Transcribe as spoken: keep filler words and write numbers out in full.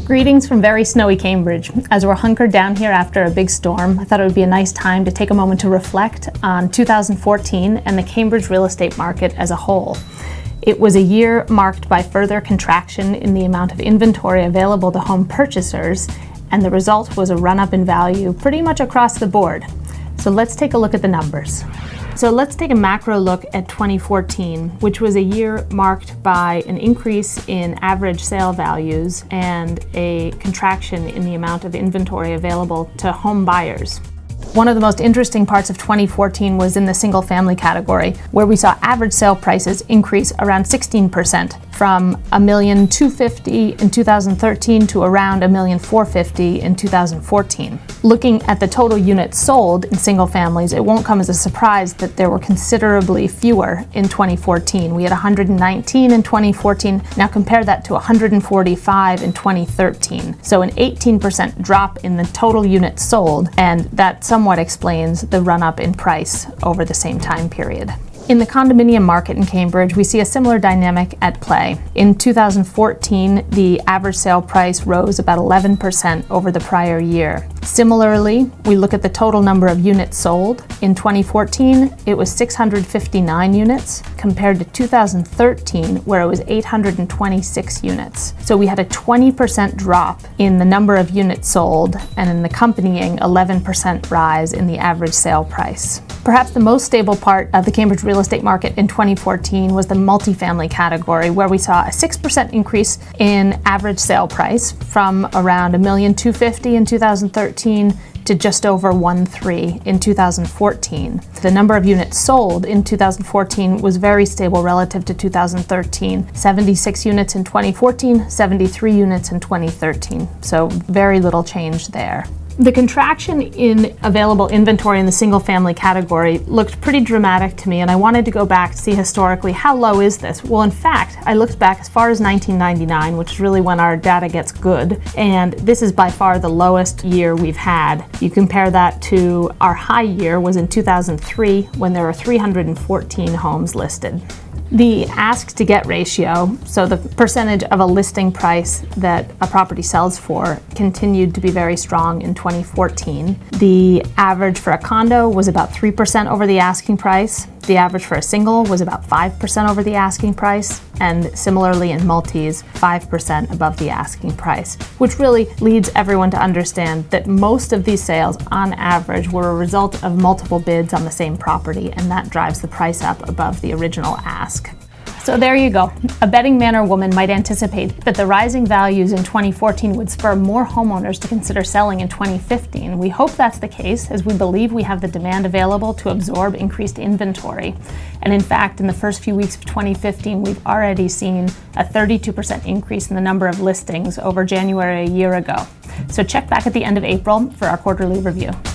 Greetings from very snowy Cambridge. As we're hunkered down here after a big storm, I thought it would be a nice time to take a moment to reflect on two thousand fourteen and the Cambridge real estate market as a whole. It was a year marked by further contraction in the amount of inventory available to home purchasers, and the result was a run-up in value pretty much across the board. So let's take a look at the numbers. So let's take a macro look at twenty fourteen, which was a year marked by an increase in average sale values and a contraction in the amount of inventory available to home buyers. One of the most interesting parts of twenty fourteen was in the single family category, where we saw average sale prices increase around sixteen percent, from one million two hundred fifty thousand dollars in two thousand thirteen to around one million four hundred fifty thousand dollars in two thousand fourteen. Looking at the total units sold in single families, it won't come as a surprise that there were considerably fewer in twenty fourteen. We had one hundred nineteen in twenty fourteen. Now compare that to one hundred forty-five in twenty thirteen. So an eighteen percent drop in the total units sold, and that somewhat explains the run-up in price over the same time period. In the condominium market in Cambridge, we see a similar dynamic at play. In two thousand fourteen, the average sale price rose about eleven percent over the prior year. Similarly, we look at the total number of units sold. In twenty fourteen, it was six hundred fifty-nine units, compared to two thousand thirteen, where it was eight hundred twenty-six units. So we had a twenty percent drop in the number of units sold and an accompanying eleven percent rise in the average sale price. Perhaps the most stable part of the Cambridge real estate market in twenty fourteen was the multifamily category, where we saw a six percent increase in average sale price from around one million two hundred fifty thousand dollars in two thousand thirteen to just over one point three in two thousand fourteen. The number of units sold in two thousand fourteen was very stable relative to two thousand thirteen. seventy-six units in twenty fourteen, seventy-three units in twenty thirteen. So very little change there. The contraction in available inventory in the single family category looked pretty dramatic to me, and I wanted to go back to see historically how low is this. Well, in fact, I looked back as far as nineteen ninety-nine, which is really when our data gets good, and this is by far the lowest year we've had. You compare that to our high year was in two thousand three, when there were three hundred fourteen homes listed. The ask to get ratio, so the percentage of a listing price that a property sells for, continued to be very strong in twenty fourteen. The average for a condo was about three percent over the asking price. The average for a single was about five percent over the asking price, and similarly in multis, five percent above the asking price, which really leads everyone to understand that most of these sales, on average, were a result of multiple bids on the same property, and that drives the price up above the original ask. So there you go. A betting man or woman might anticipate that the rising values in twenty fourteen would spur more homeowners to consider selling in twenty fifteen. We hope that's the case, as we believe we have the demand available to absorb increased inventory. And in fact, in the first few weeks of twenty fifteen, we've already seen a thirty-two percent increase in the number of listings over January a year ago. So check back at the end of April for our quarterly review.